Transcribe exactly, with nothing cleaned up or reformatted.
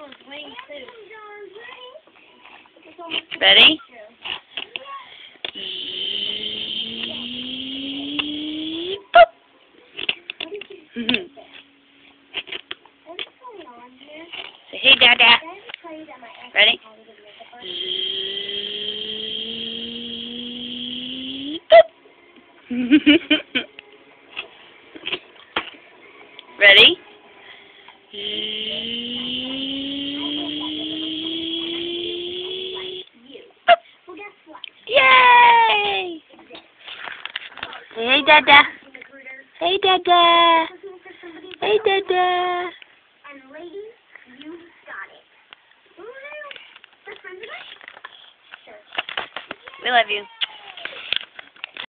Ready? Boop. Say hey, Dada. Ready? Boop. Ready? Yay! Hey, Dada. Hey, Dada. Hey, Dada. And ladies, you got it. We love you.